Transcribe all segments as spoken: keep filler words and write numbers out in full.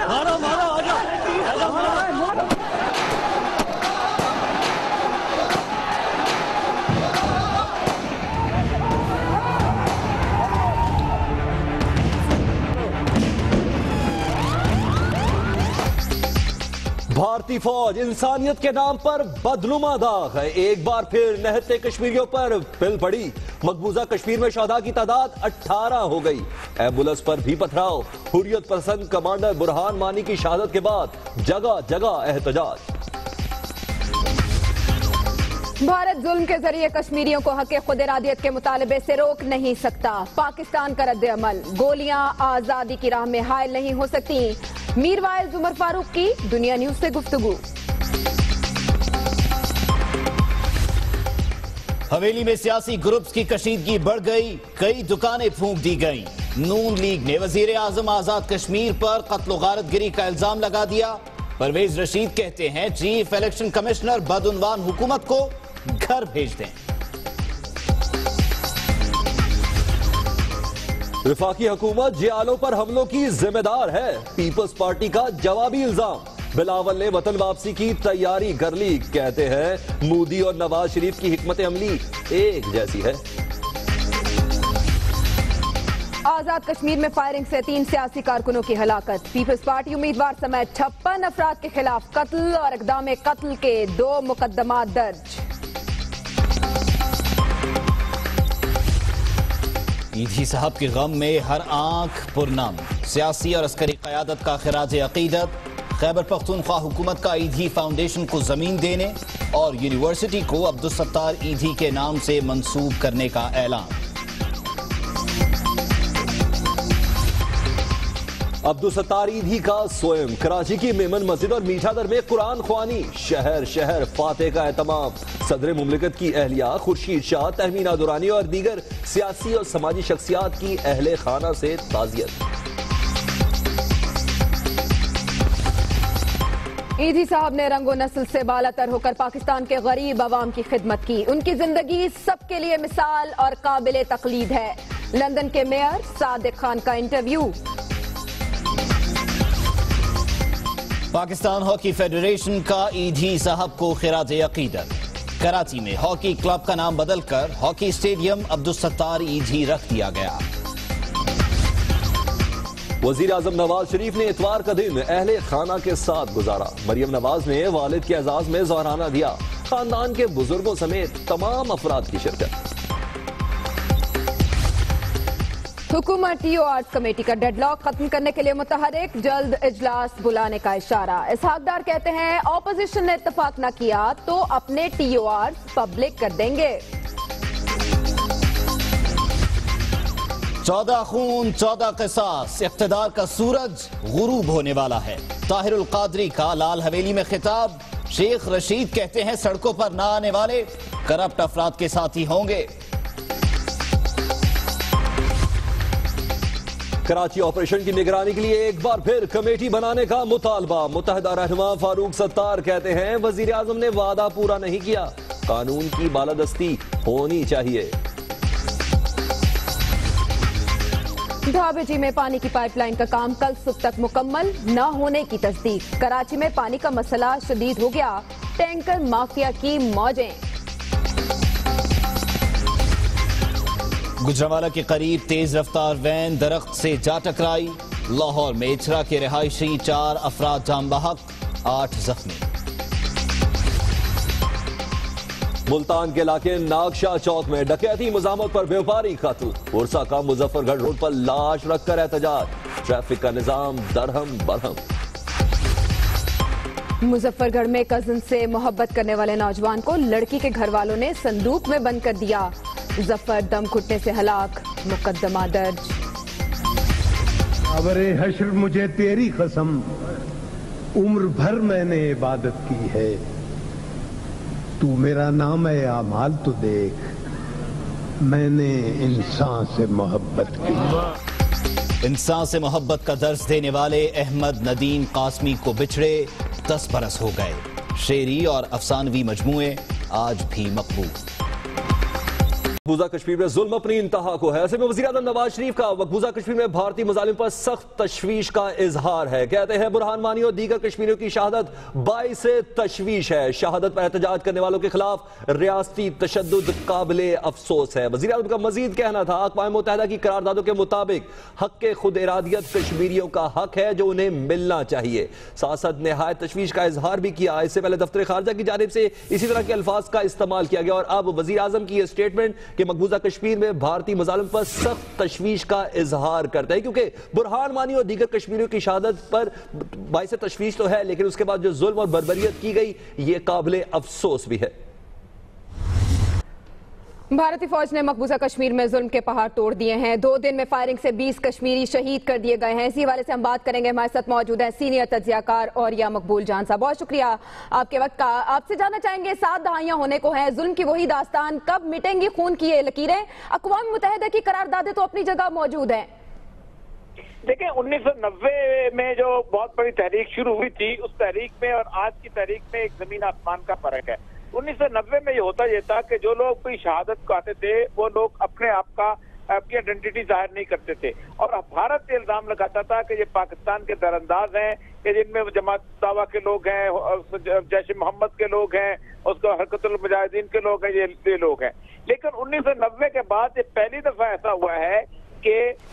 مارو مارو آجا بھارتی فوج انسانیت کے نام پر بدنما داغ ہے. ایک بار پھر نہتے کشمیریوں پر پل پڑی. مقبوضہ کشمیر میں شہداء کی تعداد اٹھارہ ہو گئی. ایمبولنس پر بھی پتھراؤ. حریت پسند کمانڈر برہان مانی کی شہادت کے بعد جگہ جگہ احتجاج. بھارت ظلم کے ذریعے کشمیریوں کو حق خود ارادیت کے مطالبے سے روک نہیں سکتا. پاکستان کا رد عمل. گولیاں آزادی کی راہ میں حائل نہیں ہو سکتی. میر وائز عمر فاروق کی دنیا نیوز سے گفتگو. حویلی میں سیاسی گروپس کی کشیدگی بڑھ گئی. کئی دکانیں پھونک دی گئیں. نون لیگ نے وزیر اعظم آزاد کشمیر پر قتل و غارت گری کا الزام لگا دیا. پرویز رشید کہتے ہیں چیف الیکشن کمشنر بدعنوان حکومت کو گھر بھیج دیں. وفاقی حکومت جیالوں پر حملوں کی ذمہ دار ہے. پیپلز پارٹی کا جوابی الزام. بلاول نے وطن واپسی کی تیاری کر لی. کہتے ہیں مودی اور نواز شریف کی حکمت عملی ایک جیسی ہے. آزاد کشمیر میں فائرنگ سے تین سیاسی کارکنوں کی ہلاکت. پیپلز پارٹی امیدوار سمیت چھپن افراد کے خلاف قتل اور اقدام قتل کے دو مقدمات درج. ایدھی صاحب کے غم میں ہر آنکھ پرنم. سیاسی اور عسکری قیادت کا خراج عقیدت. خیبر پختونخوا حکومت کا ایدھی فاؤنڈیشن کو زمین دینے اور یونیورسٹی کو عبدالستار ایدھی کے نام سے منسوب کرنے کا اعلان. عبدالستار ایدھی کا سوئم. کراچی کی میمن مسجد اور میٹھا در میں قرآن خوانی. شہر شہر فاتح کا اہتمام. صدر مملکت کی اہلیہ خورشید شاہ، تہمینہ دورانی اور دیگر سیاسی اور سماجی شخصیات کی اہل خانہ سے تعزیت. ایدھی صاحب نے رنگ و نسل سے بالاتر ہو کر پاکستان کے غریب عوام کی خدمت کی. ان کی زندگی سب کے لیے مثال اور قابل تقلید ہے. لندن کے میئر صادق خان کا انٹرویو. پاکستان ہاکی فیڈریشن کا ایدھی صاحب کو خراج عقیدت. کراچی میں ہاکی کلب کا نام بدل کر ہاکی اسٹیڈیم عبدالستار ایدھی رکھ دیا گیا. وزیر اعظم نواز شریف نے اتوار کا دن اہل خانہ کے ساتھ گزارا. مریم نواز نے والد کے اعزاز میں ظہرانہ دیا. خاندان کے بزرگوں سمیت تمام افراد کی شرکت. حکومت ٹی او آرز کمیٹی کا ڈیڈ لاک ختم کرنے کے لیے متحرک. جلد اجلاس بلانے کا اشارہ. اسحاق ڈار کہتے ہیں اپوزیشن نے اتفاق نہ کیا تو اپنے ٹی او آرز پبلک کر دیں گے. چودہ خون چودہ قصاص. اقتدار کا سورج غروب ہونے والا ہے. طاہر القادری کا لال حویلی میں خطاب. شیخ رشید کہتے ہیں سڑکوں پر نہ آنے والے کرپٹ افراد کے ساتھی ہوں گے. کراچی آپریشن کی نگرانی کے لیے ایک بار پھر کمیٹی بنانے کا مطالبہ. متحدہ رہنما فاروق ستار کہتے ہیں وزیر اعظم نے وعدہ پورا نہیں کیا. قانون کی بالادستی ہونی چاہیے. ڈھابے جی میں پانی کی پائپ لائن کا کام کل صبح تک مکمل نہ ہونے کی تصدیق. کراچی میں پانی کا مسئلہ شدید ہو گیا. ٹینکر مافیا کی موجیں. گجرانوالہ کے قریب تیز رفتار وین درخت سے جا ٹکرائی. لاہور میں اچھرا کے رہائشی چار افراد جان بحق، آٹھ زخمی. ملتان کے علاقے ناگشاہ چوک میں ڈکیتی مزاحمت پر بیوپاری قتل. ورثہ کا مظفر گڑھ روڈ پر لاش رکھ کر احتجاج. ٹریفک کا نظام درہم برہم. مظفر گڑھ میں کزن سے محبت کرنے والے نوجوان کو لڑکی کے گھر والوں نے صندوق میں بند کر دیا. ظفر دم گھٹنے سے ہلاک. مقدمہ درج. ابر حشر مجھے تیری قسم عمر بھر میں نے عبادت کی ہے. تو میرا نام ہے اعمال تو دیکھ میں نے انسان سے محبت کی. انسان سے محبت کا درس دینے والے احمد ندیم قاسمی کو بچھڑے دس برس ہو گئے. شعری اور افسانوی مجموعے آج بھی مقبول. مقبوضہ کشمیر میں ظلم اپنی انتہا کو ہے۔ ایسے میں وزیر اعظم نواز شریف کا مقبوضہ کشمیر میں بھارتی مظالم پر سخت تشویش کا اظہار ہے۔ کہتے ہیں برہان وانی اور دیگر کشمیریوں کی شہادت باعث تشویش ہے۔ شہادت پر احتجاج کرنے والوں کے خلاف ریاستی تشدد قابل افسوس ہے۔ وزیر اعظم کا مزید کہنا تھا اقوام متحدہ کی قراردادوں کے مطابق حق خود ارادیت کشمیریوں کا حق ہے جو انہیں ملنا چاہیے۔ ساتھ ساتھ نہایت تشویش کا اظہار بھی کیا۔ اس سے پہلے دفتر خارجہ کی جانب سے اسی طرح کے الفاظ کا استعمال کیا گیا اور اب وزیر اعظم کی یہ اسٹیٹمنٹ کہ مقبوضہ کشمیر میں بھارتی مظالم پر سخت تشویش کا اظہار کرتے ہیں، کیونکہ برہان وانی اور دیگر کشمیریوں کی شہادت پر باعث تشویش تو ہے، لیکن اس کے بعد جو ظلم اور بربریت کی گئی یہ قابل افسوس بھی ہے۔ بھارتی فوج نے مقبوضہ کشمیر میں ظلم کے پہاڑ توڑ دیے ہیں۔ دو دن میں فائرنگ سے بیس کشمیری شہید کر دیے گئے ہیں۔ اسی حوالے سے ہم بات کریں گے، ہمارے ساتھ موجود ہیں سینئر تجزیہ کار اور یا مقبول جان صاحب۔ بہت شکریہ آپ کے وقت کا۔ آپ سے جاننا چاہیں گے، سات دہائیاں ہونے کو ہیں، ظلم کی وہی داستان کب مٹیں گی خون کی یہ لکیریں؟ اقوام متحدہ کی قراردادیں تو اپنی جگہ موجود ہیں۔ دیکھیں انیس سو نوے میں جو بہت بڑی تحریک شروع ہوئی تھی، اس تحریک میں اور آج کی تحریک میں ایک زمین آسمان کا فرق ہے۔ انیس سو نوے میں یہ ہوتا یہ تھا کہ جو لوگ کوئی شہادت کو آتے تھے وہ لوگ اپنے آپ کا اپنی آئیڈینٹی ظاہر نہیں کرتے تھے، اور بھارت یہ الزام لگاتا تھا کہ یہ پاکستان کے در انداز ہیں، کہ جن میں جماعت دعویٰ کے لوگ ہیں، جیش محمد کے لوگ ہیں، اس کو حرکت المجاہدین کے لوگ ہیں، یہ لوگ ہیں۔ لیکن انیس سو نوے کے بعد یہ پہلی دفعہ ایسا ہوا ہے کہ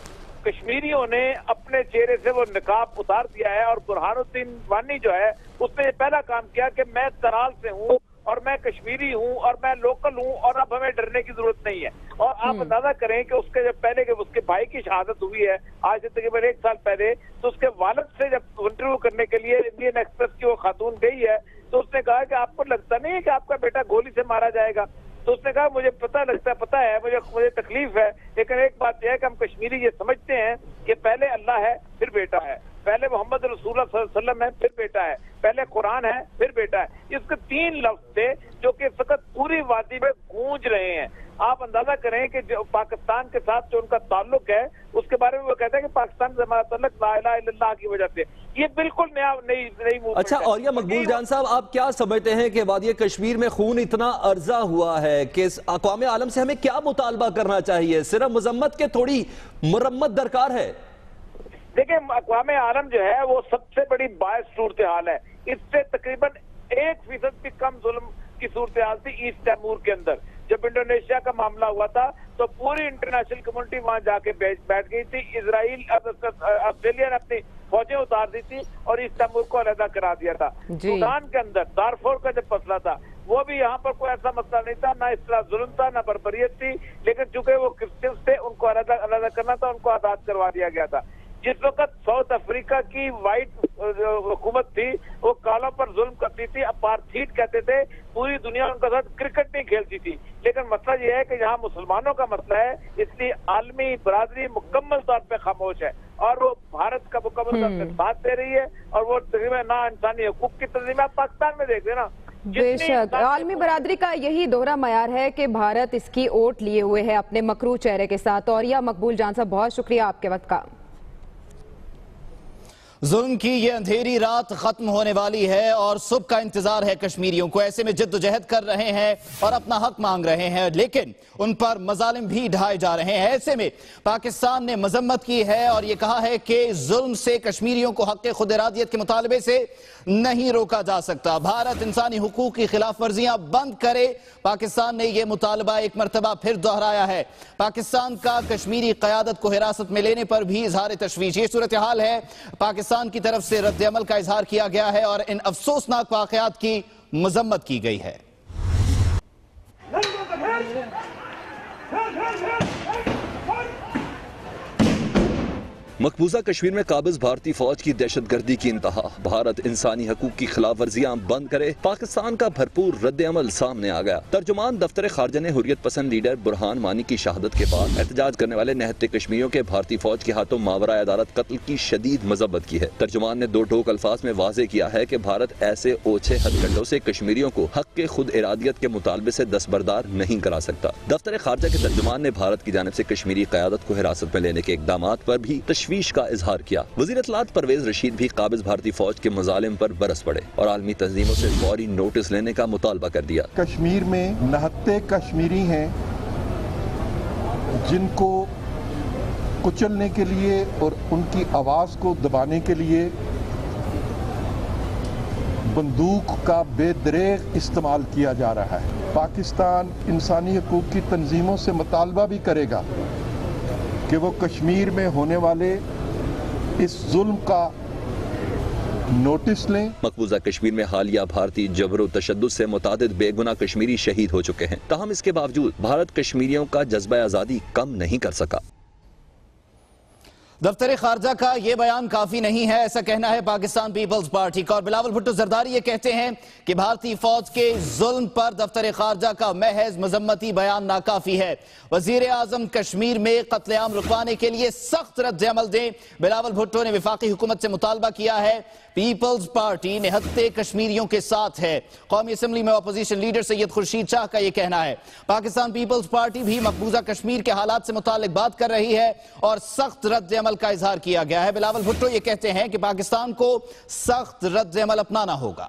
کشمیریوں نے اپنے چہرے سے وہ نقاب اتار دیا ہے، اور برہان الدین وانی جو ہے اس نے یہ پہلا کام کیا کہ میں ترال سے ہوں اور میں کشمیری ہوں اور میں لوکل ہوں، اور اب ہمیں ڈرنے کی ضرورت نہیں ہے۔ اور آپ اندازہ کریں کہ اس کے جب پہلے کہ اس کے بھائی کی شہادت ہوئی ہے آج سے تقریباً ایک سال پہلے، تو اس کے والد سے جب انٹرویو کرنے کے لیے انڈین ایکسپریس کی وہ خاتون گئی ہے تو اس نے کہا کہ آپ کو لگتا نہیں ہے کہ آپ کا بیٹا گولی سے مارا جائے گا؟ تو اس نے کہا مجھے پتہ لگتا ہے، پتہ ہے مجھے مجھے تکلیف ہے، لیکن ایک بات یہ ہے کہ ہم کشمیری یہ سمجھتے ہیں کہ پہلے اللہ ہے پھر بیٹا ہے، پہلے محمد رسول اللہ صلی اللہ علیہ وسلم ہے پھر بیٹا ہے، پہلے قرآن ہے پھر بیٹا ہے۔ اس کے تین لفظ تھے جو کہ اس وقت پوری وادی میں گونج رہے ہیں۔ آپ اندازہ کریں کہ جو پاکستان کے ساتھ جو ان کا تعلق ہے اس کے بارے میں وہ کہتے ہیں کہ پاکستان سے ہمارا تعلق لا الہ الا اللہ کی وجہ سے، یہ بالکل نیا نئی نئی موومنٹ ہے۔ اچھا، اور یہ مقبول جان صاحب آپ کیا سمجھتے ہیں کہ وادی کشمیر میں خون اتنا ارزا ہوا ہے کہ اقوام عالم سے ہمیں کیا مطالبہ کرنا چاہیے؟ صرف مذمت کے تھوڑی مرمت درکار ہے؟ دیکھیں اقوام عالم جو ہے وہ سب سے بڑی باعث صورتحال ہے۔ اس سے تقریباً ایک فیصد بھی کم ظلم کی صورتحال تھی ایسٹ تیمور کے اندر۔ جب انڈونیشیا کا معاملہ ہوا تھا تو پوری انٹرنیشنل کمیونٹی وہاں جا کے بیٹھ گئی تھی۔ اسرائیل آسٹریلیا نے اپنی فوجیں اتار دی تھی اور ایسٹ تیمور کو علیحدہ کرا دیا تھا۔ سودان کے اندر دارفور کا جب مسئلہ تھا وہ بھی یہاں پر کوئی ایسا مسئلہ نہیں تھا، نہ اس طرح ظلم تھا نہ بربریت تھی، لیکن چونکہ وہ کرسچنز تھے ان کو علیحدہ علیحدہ کرنا تھا، ان کو آزاد کروا دیا گیا تھا۔ جس وقت ساؤتھ افریقہ کی وائٹ حکومت تھی وہ کالوں پر ظلم کرتی تھی، اپارتھیڈ کہتے تھے، پوری دنیا ان کے ساتھ کرکٹ نہیں کھیلتی تھی، لیکن مسئلہ یہ ہے کہ یہاں مسلمانوں کا مسئلہ ہے، اس لیے عالمی برادری مکمل طور پہ خاموش ہے اور وہ بھارت کا مکمل طور پہ ساتھ دے رہی ہے، اور وہ تقریباً نا انسانی حقوق کی تنظیم آپ پاکستان میں دیکھ رہے نا۔ بے شک عالمی برادری کا یہی دوہرا معیار ہے کہ بھارت اس کی اوٹ لیے ہوئے ہے اپنے مکروہ چہرے کے ساتھ۔ اور یا مقبول جان صاحب بہت شکریہ آپ کے وقت کا۔ ظلم کی یہ اندھیری رات ختم ہونے والی ہے اور صبح کا انتظار ہے کشمیریوں کو۔ ایسے میں جد و جہد کر رہے ہیں اور اپنا حق مانگ رہے ہیں، لیکن ان پر مظالم بھی ڈھائے جا رہے ہیں۔ ایسے میں پاکستان نے مذمت کی ہے اور یہ کہا ہے کہ ظلم سے کشمیریوں کو حق خود ارادیت کے مطالبے سے نہیں روکا جا سکتا۔ بھارت انسانی حقوق کی خلاف ورزیاں بند کرے، پاکستان نے یہ مطالبہ ایک مرتبہ پھر دہرایا ہے۔ پاکستان کا کشمیری قیادت کو حراست میں لینے پر بھی اظہار تشویش۔ یہ صورتحال ہے، پاکستان کی طرف سے رد عمل کا اظہار کیا گیا ہے اور ان افسوسناک واقعات کی مذمت کی گئی ہے۔ مقبوضہ کشمیر میں قابض بھارتی فوج کی دہشت گردی کی انتہا، بھارت انسانی حقوق کی خلاف ورزیاں بند کرے، پاکستان کا بھرپور رد عمل سامنے آ گیا۔ ترجمان دفتر خارجہ نے حریت پسند لیڈر برہان وانی کی شہادت کے بعد احتجاج کرنے والے نہتے کشمیریوں کے بھارتی فوج کے ہاتھوں ماورائے عدالت قتل کی شدید مذمت کی ہے۔ ترجمان نے دو ٹوک الفاظ میں واضح کیا ہے کہ بھارت ایسے اوچھے ہتھ کنڈوں سے کشمیریوں کو حق کے خود ارادیت کے مطالبے سے دستبردار نہیں کرا سکتا۔ دفتر خارجہ کے ترجمان نے بھارت کی جانب سے کشمیری قیادت کو حراست میں لینے کے اقدامات پر بھی تشویش کا اظہار کیا۔ وزیر اطلاعات پرویز رشید بھی قابض بھارتی فوج کے مظالم پر برس پڑے اور عالمی تنظیموں سے فوری نوٹس لینے کا مطالبہ کر دیا۔ کشمیر میں نہتے کشمیری ہیں جن کو کچلنے کے لیے اور ان کی آواز کو دبانے کے لیے بندوق کا بے دریغ استعمال کیا جا رہا ہے۔ پاکستان انسانی حقوق کی تنظیموں سے مطالبہ بھی کرے گا کہ وہ کشمیر میں ہونے والے اس ظلم کا نوٹس لیں۔ مقبوضہ کشمیر میں حالیہ بھارتی جبر و تشدد سے متعدد بے گناہ کشمیری شہید ہو چکے ہیں، تاہم اس کے باوجود بھارت کشمیریوں کا جذبہ آزادی کم نہیں کر سکا۔ دفتر خارجہ کا یہ بیان کافی نہیں ہے، ایسا کہنا ہے پاکستان پیپلز پارٹی کا، اور بلاول بھٹو زرداری یہ کہتے ہیں کہ بھارتی فوج کے ظلم پر دفتر خارجہ کا محض مذمتی بیان ناکافی ہے۔ وزیر اعظم کشمیر میں قتل عام رکوانے کے لیے سخت رد عمل دیں۔ بلاول بھٹو نے وفاقی حکومت سے مطالبہ کیا ہے، پیپلز پارٹی نہتے کشمیریوں کے ساتھ ہے۔ قومی اسمبلی میں اپوزیشن لیڈر سید خورشید شاہ کا یہ کہنا ہے۔ پاکستان پیپلز پارٹی بھی مقبوضہ کشمیر کے حالات سے متعلق بات کر رہی ہے اور سخت رد عمل کا اظہار کیا گیا ہے۔ بلاول بھٹو یہ کہتے ہیں کہ پاکستان کو سخت رد عمل اپنانا ہوگا۔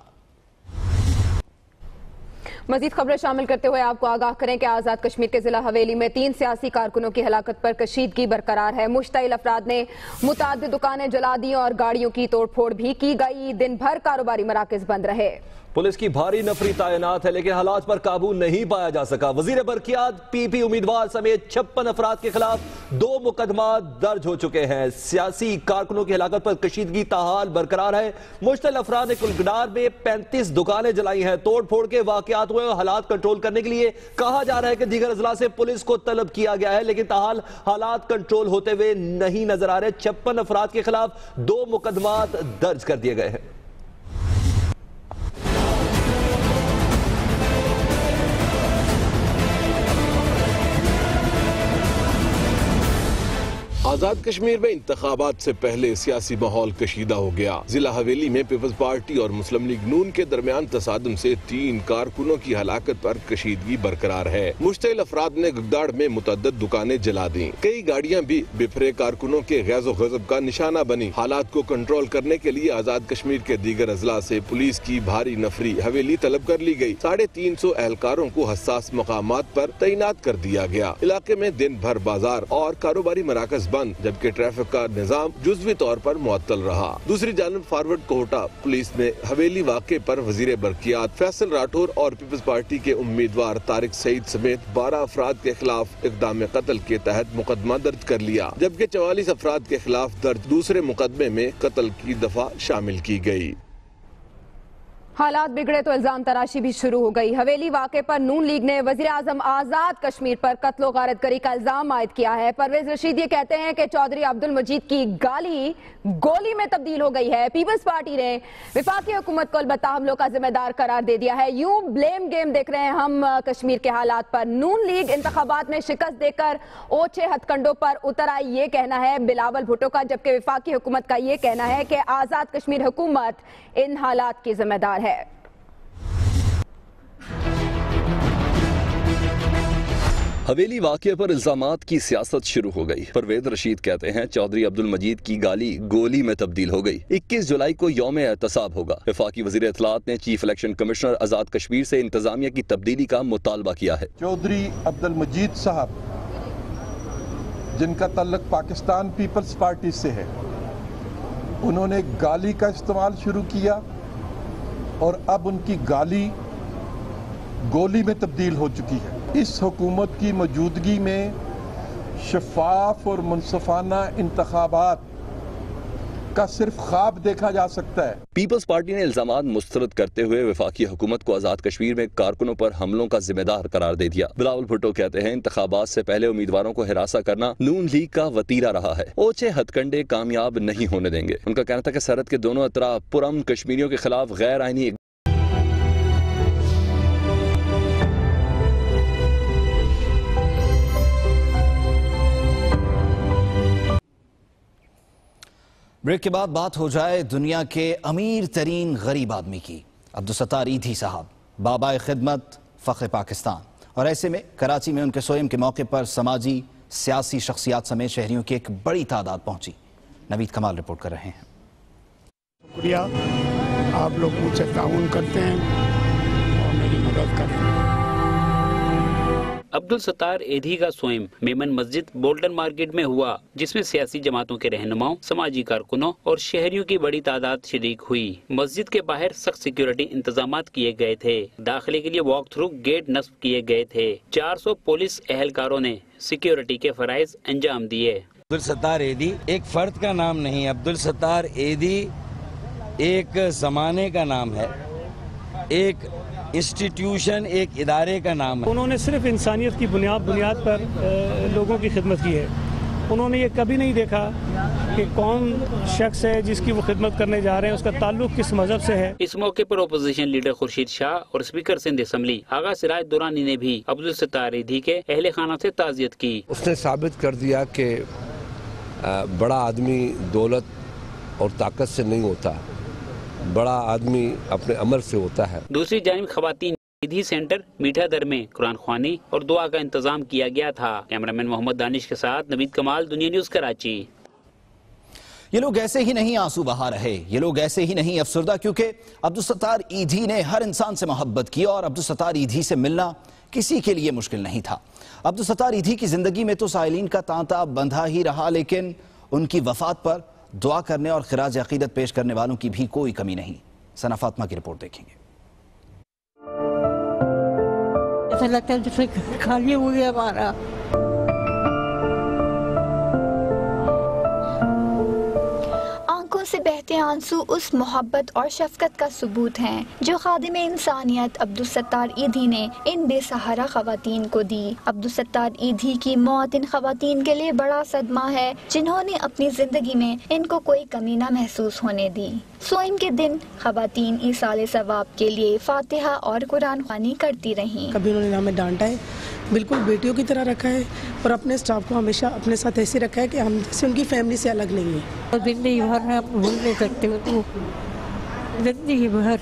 مزید خبریں شامل کرتے ہوئے آپ کو آگاہ کریں کہ آزاد کشمیر کے ضلع حویلی میں تین سیاسی کارکنوں کی ہلاکت پر کشیدگی برقرار ہے۔ مشتعل افراد نے متعدد دکانیں جلا دی اور گاڑیوں کی توڑ پھوڑ بھی کی گئی۔ دن بھر کاروباری مراکز بند رہے۔ پولیس کی بھاری نفری تعینات ہے لیکن حالات پر قابو نہیں پایا جا سکا۔ وزیر برقیات پی پی امیدوار سمیت چھپن افراد کے خلاف دو مقدمات درج ہو چکے ہیں۔ سیاسی کارکنوں کی ہلاکت پر کشیدگی تاحال برقرار ہے۔ مشتعل افراد نے کلگڈار میں پینتیس دکانیں جلائی ہیں۔ توڑ پھوڑ کے واقعات ہوئے اور حالات کنٹرول کرنے کے لیے کہا جا رہا ہے کہ دیگر اضلاع سے پولیس کو طلب کیا گیا ہے لیکن تاحال حالات کنٹرول ہوتے ہوئے نہیں نظر آ رہے۔ چھپن افراد کے خلاف دو مقدمات درج کر دیے گئے ہیں۔ آزاد کشمیر میں انتخابات سے پہلے سیاسی ماحول کشیدہ ہو گیا۔ ضلع حویلی میں پیپلز پارٹی اور مسلم لیگ نون کے درمیان تصادم سے تین کارکنوں کی ہلاکت پر کشیدگی برقرار ہے۔ مشتعل افراد نے گگداڑ میں متعدد دکانیں جلا دیں۔ کئی گاڑیاں بھی بپھرے کارکنوں کے غیظ و غضب کا نشانہ بنی۔ حالات کو کنٹرول کرنے کے لیے آزاد کشمیر کے دیگر اضلاع سے پولیس کی بھاری نفری حویلی طلب کر لی گئی۔ ساڑھے تین سو اہلکاروں کو حساس مقامات پر تعینات کر دیا گیا۔ علاقے میں دن بھر بازار اور کاروباری مراکز بند جبکہ ٹریفک کا نظام جزوی طور پر معطل رہا۔ دوسری جانب فارورڈ کوہٹا پولیس نے حویلی واقعے پر وزیر برقیات فیصل راٹھور اور پیپلز پارٹی کے امیدوار طارق سعید سمیت بارہ افراد کے خلاف اقدام قتل کے تحت مقدمہ درج کر لیا جبکہ چوالیس افراد کے خلاف درج دوسرے مقدمے میں قتل کی دفعہ شامل کی گئی۔ حالات بگڑے تو الزام تراشی بھی شروع ہو گئی۔ حویلی واقعے پر نون لیگ نے وزیر اعظم آزاد کشمیر پر قتل و غارت گری کا الزام عائد کیا ہے۔ پرویز رشید یہ کہتے ہیں کہ چودھری عبد المجید کی گالی گولی میں تبدیل ہو گئی ہے۔ پیپلز پارٹی نے وفاقی حکومت کو البتہ حملوں کا ذمہ دار قرار دے دیا ہے۔ یوں بلیم گیم دیکھ رہے ہیں ہم کشمیر کے حالات پر۔ نون لیگ انتخابات میں شکست دے کر اوچھے ہتھ کنڈوں پر اتر آئی، یہ کہنا ہے بلاول بھٹو کا، جبکہ وفاقی حکومت کا یہ کہنا ہے کہ آزاد کشمیر حکومت ان حالات کی ذمہ دار ہے۔ حویلی واقعے پر الزامات کی سیاست شروع ہو گئی۔ پرویز رشید کہتے ہیں چودھری عبد المجید کی گالی گولی میں تبدیل ہو گئی۔ اکیس جولائی کو یوم احتساب ہوگا۔ وفاقی وزیر اطلاعات نے chief election commissioner Azad Kashmir سے انتظامیہ کی تبدیلی کا مطالبہ کیا ہے۔ چودھری عبد المجید صاحب جن کا تعلق پاکستان پیپلز پارٹی سے ہے، انہوں نے گالی کا استعمال شروع کیا اور اب ان کی گالی گولی میں تبدیل ہو چکی ہے۔ اس حکومت کی موجودگی میں شفاف اور منصفانہ انتخابات کا صرف خواب دیکھا جا سکتا ہے۔ پیپلز پارٹی نے الزامات مسترد کرتے ہوئے وفاقی حکومت کو آزاد کشمیر میں کارکنوں پر حملوں کا ذمہ دار قرار دے دیا۔ بلاول بھٹو کہتے ہیں انتخابات سے پہلے امیدواروں کو ہراساں کرنا نون لیگ کا وتیرہ رہا ہے، اوچھے ہتھ کنڈے کامیاب نہیں ہونے دیں گے۔ ان کا کہنا تھا کہ سرحد کے دونوں اطراف پرامن کشمیریوں کے خلاف غیر آئینی بریک کے بعد بات ہو جائے دنیا کے امیر ترین غریب آدمی کی، عبدالستار ایدھی صاحب، بابا خدمت، فخر پاکستان، اور ایسے میں کراچی میں ان کے سوئم کے موقع پر سماجی سیاسی شخصیات سمیت شہریوں کی ایک بڑی تعداد پہنچی۔ نوید کمال رپورٹ کر رہے ہیں۔ شکریہ، آپ لوگ مجھ سے تعاون کرتے ہیں اور میری مدد کرتے ہیں۔ عبدالستار ایدھی کا سوئم میمن مسجد بولٹن مارکیٹ میں ہوا، جس میں سیاسی جماعتوں کے رہنماؤں، سماجی کارکنوں اور شہریوں کی بڑی تعداد شریک ہوئی۔ مسجد کے باہر سخت سیکیورٹی انتظامات کیے گئے تھے۔ داخلے کے لیے واک تھرو گیٹ نصب کیے گئے تھے۔ چار سو پولیس اہلکاروں نے سیکیورٹی کے فرائض انجام دیے۔ عبدالستار ایدھی ایک فرد کا نام نہیں، عبدالستار ایدھی ایک زمانے کا نام ہے، ایک انسٹیٹیوشن، ایک ادارے کا نام ہے۔ انہوں نے صرف انسانیت کی بنیاد بنیاد پر لوگوں کی خدمت کی ہے۔ انہوں نے یہ کبھی نہیں دیکھا کہ کون شخص ہے جس کی وہ خدمت کرنے جا رہے ہیں، اس کا تعلق کس مذہب سے ہے۔ اس موقع پر اپوزیشن لیڈر خورشید شاہ اور اسپیکر سندھ اسمبلی آغا سراج دورانی نے بھی عبدالستار ایدھی کے اہل خانہ سے تعزیت کی۔ اس نے ثابت کر دیا کہ بڑا آدمی دولت اور طاقت سے نہیں ہوتا، بڑا آدمی اپنے عمل سے ہوتا ہے۔ دوسری جانب خواتین ایدھی سینٹر میٹھا در میں قرآن خوانی اور دعا کا انتظام کیا گیا تھا۔ کیمرامین محمد دانش کے ساتھ نوید کمال، دنیا نیوز کراچی۔ یہ لوگ ایسے ہی نہیں آنسو بہا رہے، یہ لوگ ایسے ہی نہیں افسردہ، کیونکہ عبدالستار ایدھی نے ہر انسان سے محبت کی اور عبدالستار ایدھی سے ملنا کسی کے لیے مشکل نہیں تھا۔ عبدالستار ایدھی کی زندگی میں تو سائلین کا تانتا بندھا ہی رہا، لیکن ان کی وفات پر دعا کرنے اور خراج عقیدت پیش کرنے والوں کی بھی کوئی کمی نہیں۔ ثنا فاطمہ کی رپورٹ دیکھیں گے۔ ایسا لگتا ہے جیسے خالی ہو گیا ہمارا۔ آنکھوں سے بہتے آنسو اس محبت اور شفقت کا ثبوت ہیں جو خادم انسانیت عبدالستار ایدھی نے ان بے سہارا خواتین کو دی۔ عبدالستار ایدھی کی موت ان خواتین کے لیے بڑا صدمہ ہے جنہوں نے اپنی زندگی میں ان کو کوئی کمی نہ محسوس ہونے دی۔ سوئم کے دن خواتین ایصال ثواب کے لیے فاتحہ اور قرآن خوانی کرتی رہیں۔ کبھی انہوں نے ہمیں ڈانٹا ہے، بالکل بیٹیوں کی طرح رکھا ہے، اور اپنے سٹاف کو ہمیشہ اپنے ساتھ ایسے رکھا ہے کہ ہم جیسے ان کی فیملی سے الگ نہیں ہے۔ زندگی بھر میں بھول نہیں سکتے ہو تو، زندگی بھر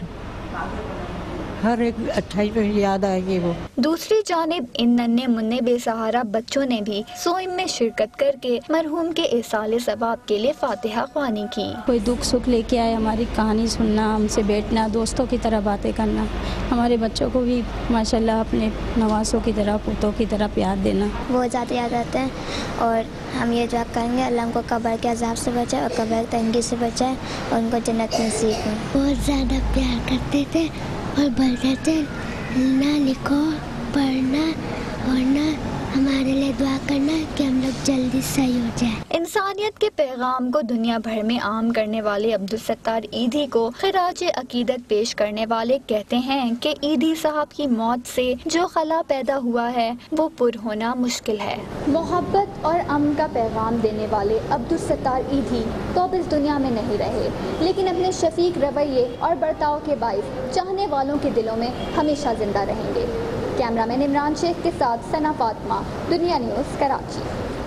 ہر ایک اچھائی پہ یاد آئے گی وہ۔ دوسری جانب ان ننھے منھے بے سہارا بچوں نے بھی سوئم میں شرکت کر کے مرحوم کے ایصال ثواب کے لیے فاتحہ خوانی کی۔ کوئی دکھ سکھ لے کے آئے، ہماری کہانی سننا، ہم سے بیٹھنا، دوستوں کی طرح باتیں کرنا، ہمارے بچوں کو بھی ماشاءاللہ اپنے نواسوں کی طرح، پوتوں کی طرح پیار دینا، بہت زیادہ یاد آتے ہیں۔ اور ہم یہ دعا کریں گے اللہ ہم کو قبر کے عذاب سے بچائے اور قبر تنگی سے بچائے اور ان کو جنت نصیب ہو۔ بہت زیادہ پیار کرتے تھے اور بولتے تھے نہ لکھو پڑھنا اور نہ ہمارے لیے دعا کرنا کہ ہم لوگ جلدی صحیح ہو جائیں۔ انسانیت کے پیغام کو دنیا بھر میں عام کرنے والے عبدالستار ایدھی کو خراج عقیدت پیش کرنے والے کہتے ہیں کہ ایدھی صاحب کی موت سے جو خلا پیدا ہوا ہے وہ پر ہونا مشکل ہے۔ محبت اور امن کا پیغام دینے والے عبدالستار ایدھی تو اب اس دنیا میں نہیں رہے، لیکن اپنے شفیق رویے اور برتاؤ کے باعث چاہنے والوں کے دلوں میں ہمیشہ زندہ رہیں گے۔ کیمرامین عمران شیخ کے ساتھ ثنا فاطمہ، دنیا نیوز کراچی۔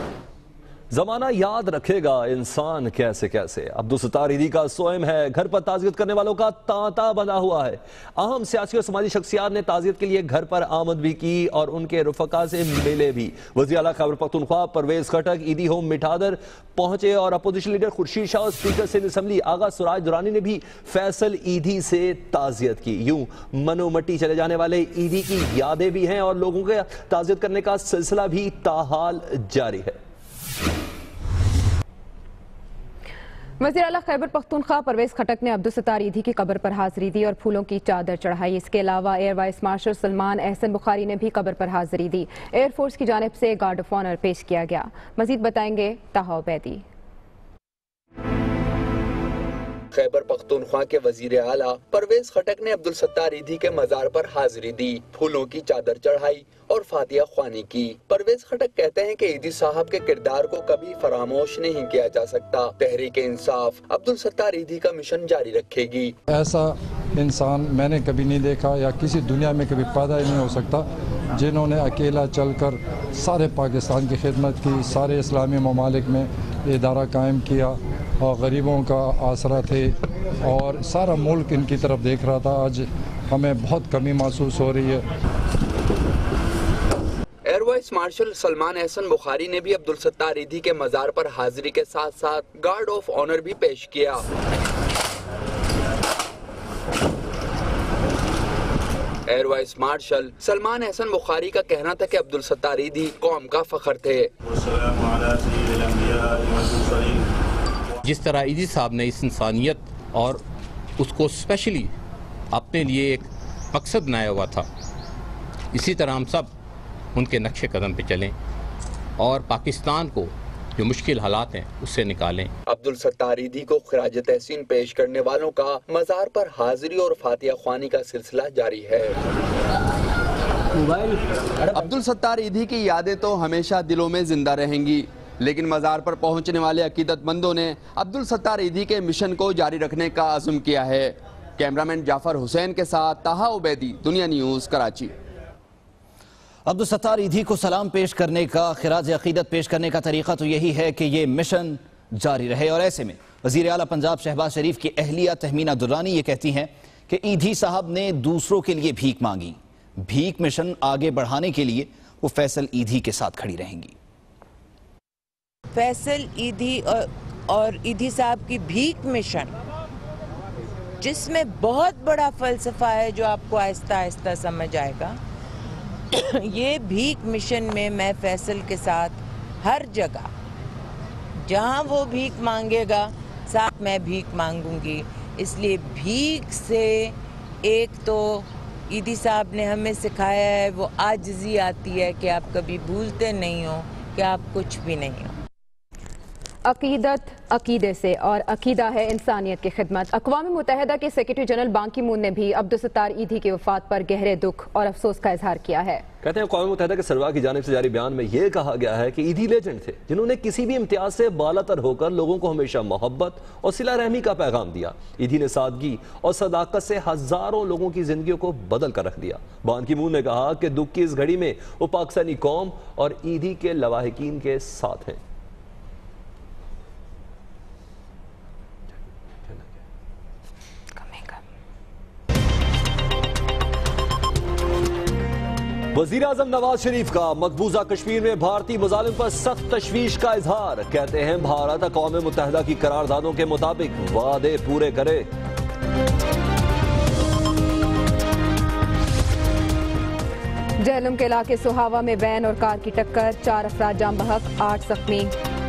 زمانہ یاد رکھے گا انسان کیسے کیسے۔ عبدالستار ایدھی کا سوئم ہے، گھر پر تعزیت کرنے والوں کا تانتا بنا ہوا ہے۔ اہم سیاسی اور سماجی شخصیات نے تعزیت کے لیے گھر پر آمد بھی کی اور ان کے رفقا سے ملے بھی۔ وزیر اعلیٰ خیبر پختونخوا پرویز خٹک ایدھی ہوم مٹھادر پہنچے اور اپوزیشن لیڈر خورشید شاہ اور اسپیکر سندھ اسمبلی آغا سراج دورانی نے بھی فیصل ایدھی سے تعزیت کی۔ یوں منو مٹی چلے جانے والے ایدھی کی یادیں بھی ہیں اور لوگوں کے تعزیت کرنے کا سلسلہ بھی تاحال جاری ہے۔ وزیر اعلیٰ خیبر پختونخوا پرویز خٹک نے عبدالستار ایدھی کی قبر پر حاضری دی اور پھولوں کی چادر چڑھائی۔ اس کے علاوہ air vice marshal Salman Ahsan Bukhari نے بھی قبر پر حاضری دی۔ ایئر فورس کی جانب سے گارڈ آف آنر پیش کیا گیا۔ مزید بتائیں گے طاہا عبیدی۔ خیبر پختونخوا کے وزیر اعلیٰ پرویز خٹک نے عبدالستار ایدھی کے مزار پر حاضری دی، پھولوں کی چادر چڑھائی اور فاتحہ خوانی کی۔ پرویز خٹک کہتے ہیں کہ ایدھی صاحب کے کردار کو کبھی فراموش نہیں کیا جا سکتا۔ تحریک انصاف عبدالستار ایدھی کا مشن جاری رکھے گی۔ ایسا انسان میں نے کبھی نہیں دیکھا یا کسی دنیا میں کبھی پیدا ہی نہیں ہو سکتا جنہوں نے اکیلا چل کر سارے پاکستان کی خدمت کی، سارے اسلامی ممالک میں ادارہ قائم کیا اور غریبوں کا آسرا تھے اور سارا ملک ان کی طرف دیکھ رہا تھا۔ آج ہمیں بہت کمی محسوس ہو رہی ہے۔ Air vice marshal Salman Ahsan Bukhari نے بھی عبدالستار ایدھی کے مزار پر حاضری کے ساتھ ساتھ گارڈ آف آنر بھی پیش کیا۔ Air vice marshal Salman Ahsan Bukhari کا کہنا تھا کہ عبدالستار ایدھی قوم کا فخر تھے۔ جس طرح ایدھی صاحب نے اس انسانیت اور اس کو اسپیشلی اپنے لیے ایک مقصد بنایا ہوا تھا، اسی طرح ہم سب ان کے نقش قدم پہ چلیں اور پاکستان کو جو مشکل حالات ہیں اس سے نکالیں۔ عبدالستار ایدھی کو خراج تحسین پیش کرنے والوں کا مزار پر حاضری اور فاتحہ خوانی کا سلسلہ جاری ہے۔ عبدالستار ایدھی کی یادیں تو ہمیشہ دلوں میں زندہ رہیں گی، لیکن مزار پر پہنچنے والے عقیدت مندوں نے عبدالستار ایدھی کے مشن کو جاری رکھنے کا عزم کیا ہے۔ کیمرامین جعفر حسین کے ساتھ طاہا عبیدی، دنیا نیوز، کراچی۔ عبدالستار ایدھی کو سلام پیش کرنے کا، خراج عقیدت پیش کرنے کا طریقہ تو یہی ہے کہ یہ مشن جاری رہے، اور ایسے میں وزیر اعلیٰ پنجاب شہباز شریف کی اہلیہ تہمینہ درانی یہ کہتی ہیں کہ ایدھی صاحب نے دوسروں کے لیے بھیک مانگی، بھیک مشن آگے بڑھانے کے لیے وہ فیصل ایدھی کے ساتھ کھڑی رہیں گی۔ فیصل ایدھی اور ایدھی صاحب کی بھیک مشن، جس میں بہت بڑا فلسفہ ہے جو آپ کو آہستہ آہستہ سمجھ آئے گا۔ یہ بھیک مشن میں میں فیصل کے ساتھ ہر جگہ جہاں وہ بھیک مانگے گا ساتھ میں بھیک مانگوں گی، اس لیے بھیک سے ایک تو ایدھی صاحب نے ہمیں سکھایا ہے وہ عاجزی آتی ہے کہ آپ کبھی بھولتے نہیں ہو کہ آپ کچھ بھی نہیں ہو۔ عقیدت عقیدے سے اور عقیدہ ہے انسانیت کی خدمت۔ اقوام متحدہ کے سیکرٹری جنرل بان کی مون نے بھی عبدالستار ایدھی کی وفات پر گہرے دکھ اور افسوس کا اظہار کیا ہے۔ کہتے ہیں اقوام متحدہ کے سربراہ کی جانب سے جاری بیان میں یہ کہا گیا ہے کہ ایدھی لیجنڈ تھے جنہوں نے کسی بھی امتیاز سے بالا تر ہو کر لوگوں کو ہمیشہ محبت اور صلہ رحمی کا پیغام دیا۔ ایدھی نے سادگی اور صداقت سے ہزاروں لوگوں کی زندگیوں کو بدل کر رکھ دیا۔ بان کی مون نے کہا کہ دکھ کی اس گھڑی میں وہ پاکستانی قوم اور ایدھی کے لواحقین کے ساتھ ہیں۔ وزیر اعظم نواز شریف کا مقبوضہ کشمیر میں بھارتی مظالم پر سخت تشویش کا اظہار۔ کہتے ہیں بھارت اقوام متحدہ کی قراردادوں کے مطابق وعدے پورے کرے۔ جہلم کے علاقے سہاوا میں وین اور کار کی ٹکر، چار افراد جاں بحق، آٹھ زخمی۔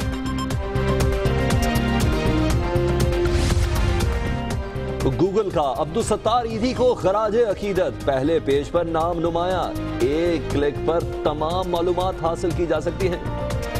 گوگل کا عبدالستار ایدھی کو خراج عقیدت، پہلے پیج پر نام نمایاں، ایک کلک پر تمام معلومات حاصل کی جا سکتی ہیں۔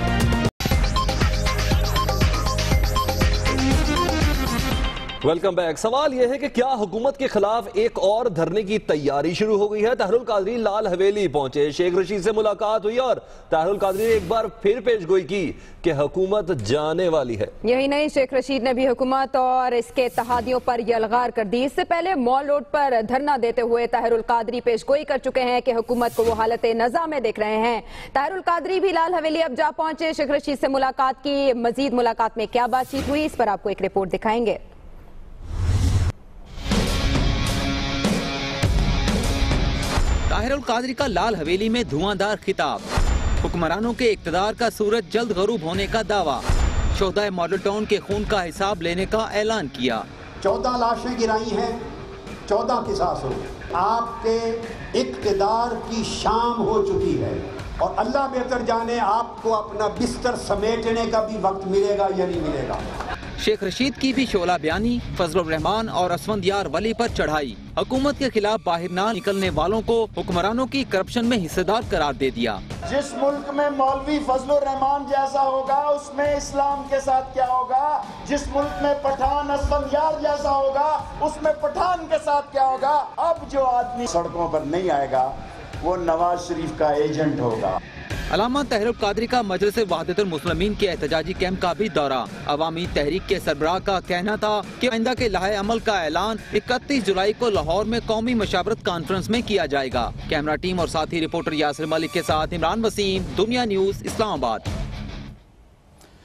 Welcome back. سوال یہ ہے کہ کیا حکومت کے خلاف ایک اور دھرنے کی تیاری شروع ہو گئی ہے؟ طاہر القادری لال حویلی پہنچے، شیخ رشید سے ملاقات ہوئی اور طاہر القادری نے ایک بار پھر پیش گوئی کی کہ حکومت جانے والی ہے۔ یہی نہیں، شیخ رشید نے بھی حکومت اور اس کے اتحادیوں پر یلغار کر دی۔ اس سے پہلے مال روڈ پر دھرنا دیتے ہوئے طاہر القادری پیش گوئی کر چکے ہیں کہ حکومت کو وہ حالت نزاع میں دیکھ رہے ہیں۔ طاہر القادری بھی لال حویلی اب جا پہنچے، شیخ رشید سے ملاقات کی۔ مزید ملاقات میں کیا بات چیت ہوئی، اس پر آپ کو ایک رپورٹ دکھائیں گے۔ طاہر القادری کا لال حویلی میں دھواں خطاب، حکمرانوں کے اقتدار کا سورج جلد غروب ہونے کا دعویٰ، شہدائے ماڈل ٹاؤن کے خون کا حساب لینے کا اعلان کیا۔ چودہ لاشیں گرائی ہیں، چودہ قصاص ہو، آپ کے اقتدار کی شام ہو چکی ہے اور اللہ بہتر جانے آپ کو اپنا بستر سمیٹنے کا بھی وقت ملے گا یا نہیں ملے گا۔ شیخ رشید کی بھی شعلہ بیانی، فضل الرحمان اور اسفندیار ولی پر چڑھائی، حکومت کے خلاف باہر نہ نکلنے والوں کو حکمرانوں کی کرپشن میں حصہ دار قرار دے دیا۔ جس ملک میں مولوی فضل الرحمان جیسا ہوگا اس میں اسلام کے ساتھ کیا ہوگا، جس ملک میں پٹھان اسفندیار جیسا ہوگا اس میں پٹھان کے ساتھ کیا ہوگا۔ اب جو آدمی سڑکوں پر نہیں آئے گا وہ نواز شریف کا ایجنٹ ہوگا۔ علامہ طاہر القادری کا مجلس وحدت المسلمین کے احتجاجی کیمپ کا بھی دورہ، عوامی تحریک کے سربراہ کا کہنا تھا کہ آئندہ کے لائحہ عمل کا اعلان اکتیس جولائی کو لاہور میں قومی مشاورت کانفرنس میں کیا جائے گا۔ کیمرہ ٹیم اور ساتھی رپورٹر یاسر ملک کے ساتھ عمران وسیم، دنیا نیوز، اسلام آباد۔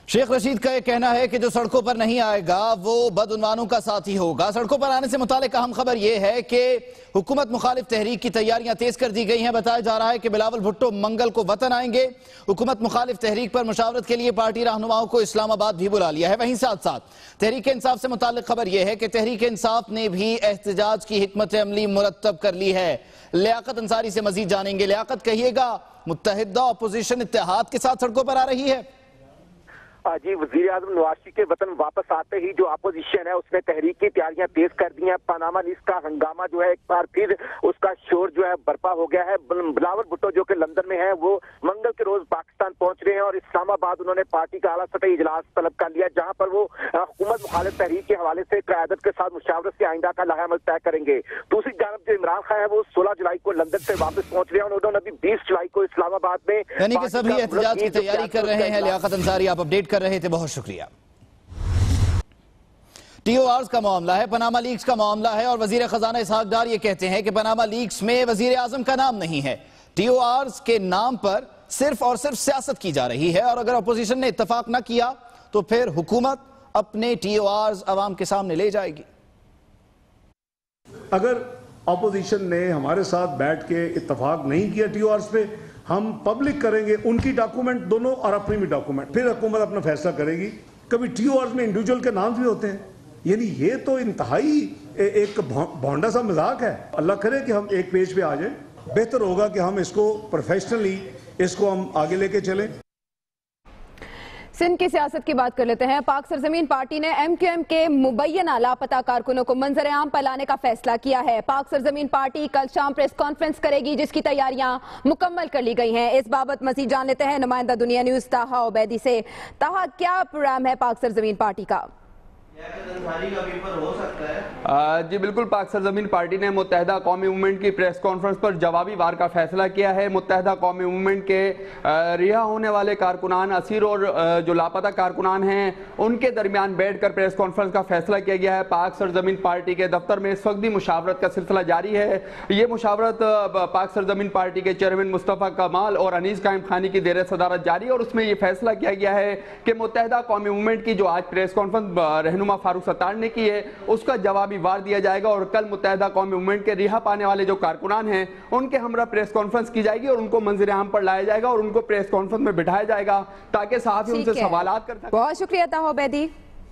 شیخ رشید کا یہ کہنا ہے کہ جو سڑکوں پر نہیں آئے گا وہ بدعنوانوں کا ساتھی ہوگا۔ سڑکوں پر آنے سے متعلق اہم خبر یہ ہے کہ حکومت مخالف تحریک کی تیاریاں تیز کر دی گئی ہیں۔ بتایا جا رہا ہے کہ بلاول بھٹو منگل کو وطن آئیں گے۔ حکومت مخالف تحریک پر مشاورت کے لیے پارٹی رہنماؤں کو اسلام آباد بھی بلا لیا ہے۔ وہیں ساتھ ساتھ تحریک انصاف سے متعلق خبر یہ ہے کہ تحریک انصاف نے بھی احتجاج کی حکمت عملی مرتب کر لی ہے۔ لیاقت انصاری سے مزید جانیں گے۔ لیاقت، کہیے گا متحدہ اپوزیشن اتحاد کے ساتھ سڑکوں پر آ رہی ہے؟ جی، وزیر اعظم نواز شریف کے وطن واپس آتے ہی جو اپوزیشن ہے اس نے تحریک کی تیاریاں تیز کر دی ہیں۔ پاناما لیکس کا ہنگامہ جو ہے ایک بار پھر اس کا شور جو ہے برپا ہو گیا ہے۔ بلاول بھٹو جو کہ لندن میں ہے وہ منگل کے روز پاکستان پہنچ رہے ہیں اور اسلام آباد انہوں نے پارٹی کا اعلیٰ سطحی اجلاس طلب کر لیا، جہاں پر وہ حکومت مخالف تحریک کے حوالے سے قیادت کے ساتھ مشاورت سے آئندہ کا لائحہ عمل طے کریں گے۔ دوسری جانب جو عمران خان ہے وہ سولہ جولائی کو لندن سے واپس پہنچ رہے ہیں اور انہوں نے ابھی بیس جولائی کو اسلام آباد میں یعنی کہ سبھی احتجاج کی تیاری کر رہے ہیں۔ لیاقت انصاری آپ اپڈیٹ کر رہے تھے، بہت شکریہ۔ ٹی او آرز کا معاملہ ہے، پاناما لیکس کا معاملہ ہے اور وزیر خزانہ اسحاق ڈار یہ کہتے ہیں کہ پاناما لیکس میں وزیر اعظم کا نام نہیں ہے۔ ٹی او آرز کے نام پر صرف اور صرف سیاست کی جا رہی ہے اور اگر اپوزیشن نے اتفاق نہ کیا تو پھر حکومت اپنے ٹی او آرز عوام کے سامنے لے جائے گی۔ اگر اپوزیشن نے ہمارے ساتھ بیٹھ کے اتفاق نہیں کیا ٹی او آرز پہ، ہم پبلک کریں گے ان کی ڈاکومنٹ دونوں اور اپنی بھی ڈاکومنٹ، پھر حکومت اپنا فیصلہ کرے گی۔ کبھی ٹی او آرز میں انڈیویجول کے نام بھی ہوتے ہیں، یعنی یہ تو انتہائی ایک بھونڈا سا مذاق ہے۔ اللہ کرے کہ ہم ایک پیج پہ آ جائیں، بہتر ہوگا کہ ہم اس کو پروفیشنلی اس کو ہم آگے لے کے چلیں۔ سندھ کی سیاست کی بات کر لیتے ہیں۔ پاک سرزمین پارٹی نے ایم کیو ایم کے مبینہ لاپتہ کارکنوں کو منظر عام پر لانے کا فیصلہ کیا ہے۔ پاک سرزمین پارٹی کل شام پریس کانفرنس کرے گی جس کی تیاریاں مکمل کر لی گئی ہیں۔ اس بابت مزید جان لیتے ہیں نمائندہ دنیا نیوز طاہا عبیدی سے۔ طاہا، کیا پروگرام ہے پاک سرزمین پارٹی کا؟ جی بالکل، پاک سرزمین پارٹی نے متحدہ قومی موومنٹ کی پریس کانفرنس پر جوابی وار کا فیصلہ کیا ہے۔ متحدہ قومی موومنٹ کے رہا ہونے والے کارکنان، اسیر اور جو لاپتہ کارکنان ہیں ان کے درمیان بیٹھ کر پریس کانفرنس کا فیصلہ کیا گیا ہے۔ پاک سرزمین پارٹی کے دفتر میں اس وقت بھی مشاورت کا سلسلہ جاری ہے۔ یہ مشاورت پاک سرزمین پارٹی کے چیئرمین مصطفیٰ کمال اور انیس قائم خانی کی زیر صدارت جاری ہے اور اس میں یہ فیصلہ کیا گیا ہے کہ متحدہ قومی موومنٹ کی جو آج پریس کانفرنس رہنما فاروق ستار نے کی ہے اس کا جوابی وار دیا جائے گا اور کل متحدہ قومی موومنٹ کے رہا پانے والے جو کارکنان ہیں ان کے ہمراہ پریس کانفرنس کی جائے گی اور ان کو منظر عام پر لایا جائے گا اور ان کو پریس کانفرنس میں بٹھایا جائے گا تاکہ صحافی ان سے سوالات کر سکیں۔ بہت شکریہ طاہا عبیدی۔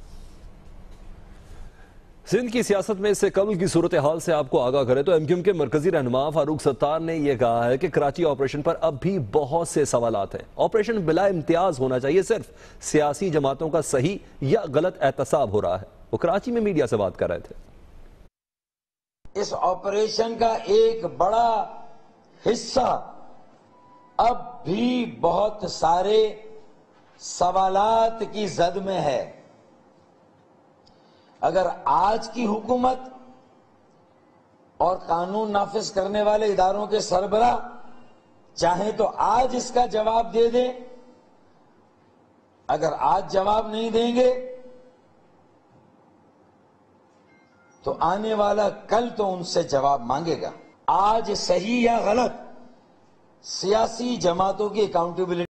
سندھ کی سیاست میں اس سے قبل کی صورتحال سے آپ کو آگاہ کرے تو ایم کیو ایم کے مرکزی رہنما فاروق ستار نے یہ کہا ہے کہ کراچی آپریشن پر اب بھی بہت سے سوالات ہیں۔ آپریشن بلا امتیاز ہونا چاہیے، صرف سیاسی جماعتوں کا صحیح یا غلط احتساب ہو رہا ہے۔ وہ کراچی میں میڈیا سے بات کر رہے تھے۔ اس آپریشن کا ایک بڑا حصہ اب بھی بہت سارے سوالات کی زد میں ہے۔ اگر آج کی حکومت اور قانون نافذ کرنے والے اداروں کے سربراہ چاہیں تو آج اس کا جواب دے دیں، اگر آج جواب نہیں دیں گے تو آنے والا کل تو ان سے جواب مانگے گا۔ آج صحیح یا غلط سیاسی جماعتوں کی اکاؤنٹیبلٹی